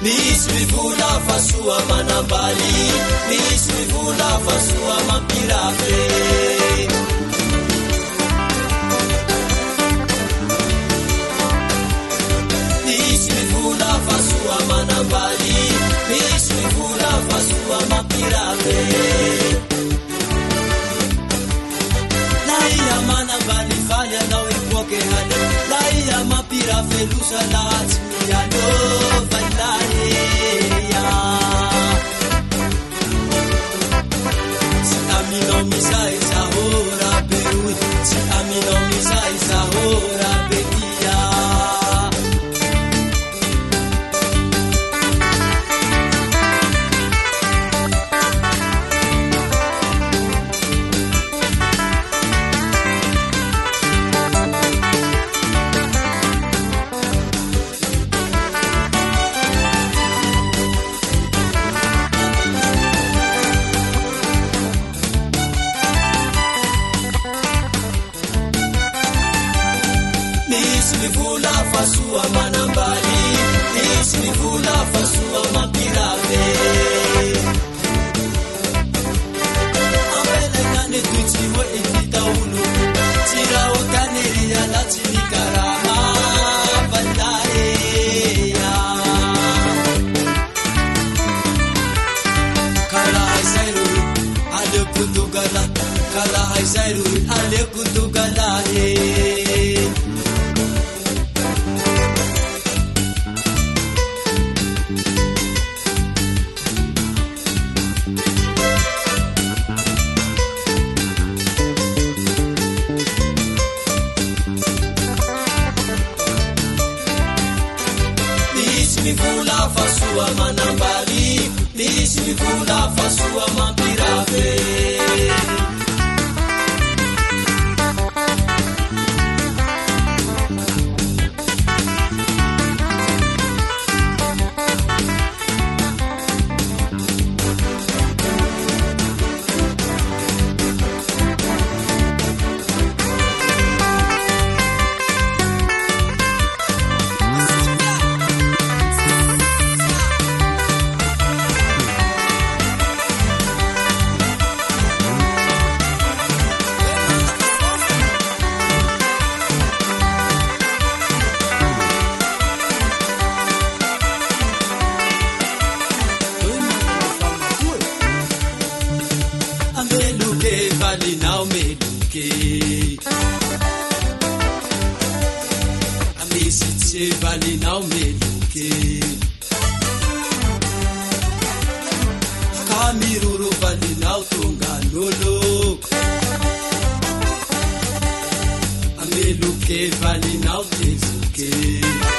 misy vola fa soa manambali, misy vola fa soa mampirafe. Misy vola fa soa manambali, misy vola fa soa mampirafe. Laia manambali faly anao ipoke hany, laia mampirafe losa lahatsy miano valaheya. Tsy aminao mizay zahora be oy, tsy aminao mizay zahora be tia. Misy vola fa soa manambali, misy vola fa soa mampirafe. Amelakane tutsy hoe ivita olo, tsy raha okane riala tsy nikaraha valaheya. Karaha izay roy aleko dogala, karaha izay roy aleko dogala he. Misy vola fa soa manambali, misy vola fa soa mampirafe. Ameluke valinao meluke, amisitse valinao meluke. Kamiruru valinao tonganolo, ameluke valinao tezuke.